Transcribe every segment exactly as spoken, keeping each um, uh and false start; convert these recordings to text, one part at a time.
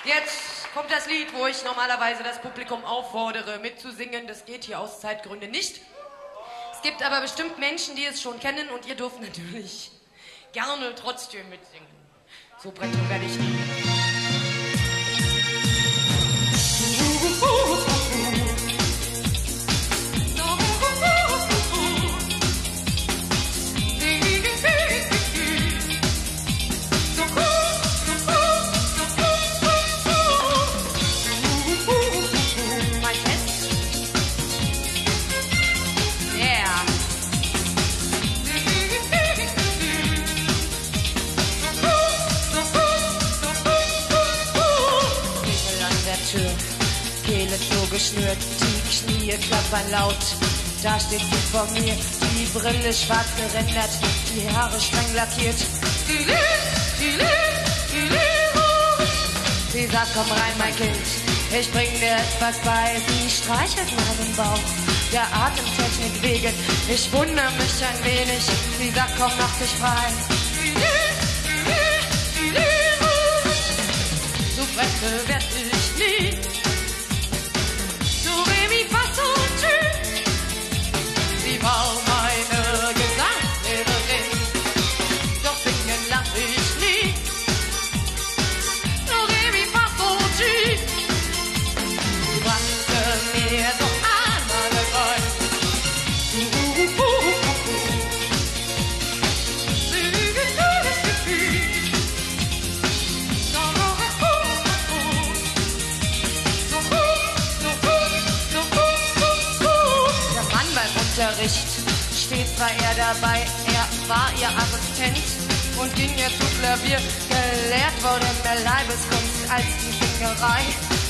Jetzt kommt das Lied, wo ich normalerweise das Publikum auffordere, mitzusingen. Das geht hier aus Zeitgründen nicht. Es gibt aber bestimmt Menschen, die es schon kennen und ihr dürft natürlich gerne trotzdem mitsingen. So Bretto werde ich nie. Kehle so geschnürt, die Knie klappern laut. Da steht sie vor mir, die Brille schwarz gerändert, die Haare streng lackiert. Sie sagt, komm rein, mein Kind, ich bring dir etwas bei. Sie streichelt meinen Bauch, der Atemtechnik wegen. Ich wundere mich ein wenig, sie sagt, komm, mach dich frei. So Bretto werd ich nie. Sie war meine Gesangslehrerin, doch singen lach ich nie. Do, re, mi, fa, sol, si. Sie brachte mir so alle rein. Unterricht steht zwar er dabei, er war ihr Assistent und ging ihr zu Klavier. Gelehrt wurde mehr Leibeskunst als die Singerei.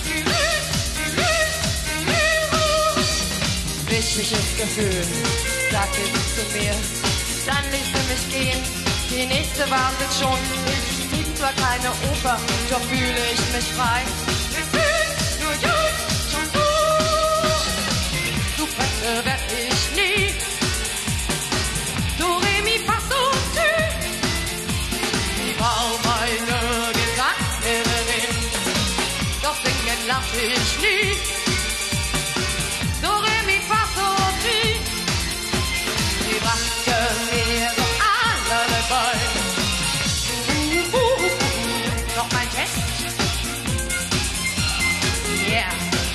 Wichtiges Gefühl, sagte sie zu mir. Dann ließ sie mich gehen, die nächste wartet schon. Ich singe zwar keine Oper, doch fühle ich mich frei. So Bretto werd ich nie. Do, re, mi, fa, sol, si. Sie war meine Gesangslehrerin, doch singen lach ich nie. Do, re, mi, fa, sol, si. Sie brachte mir so alle bei. Uh, uh, uh, uh. Noch mein Test? Yeah.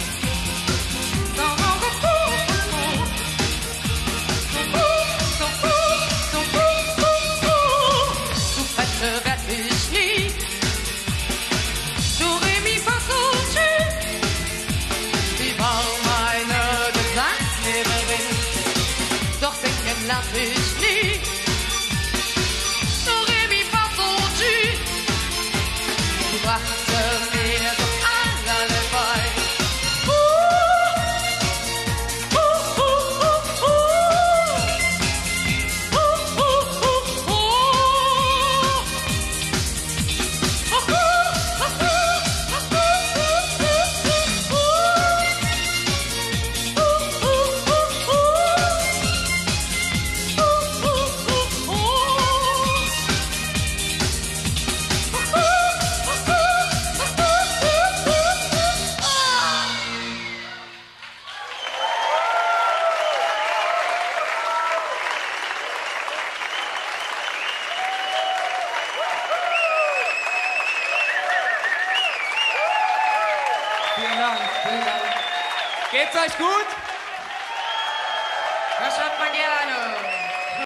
Lach ich nie. Do, re, mi, fa, sol, si. Sie brachte mir so alle bei. Uh, uh, uh, uh, uh. Uh, uh, uh, uh. Uh, uh, uh, Vielen Dank, vielen Dank. Geht's euch gut?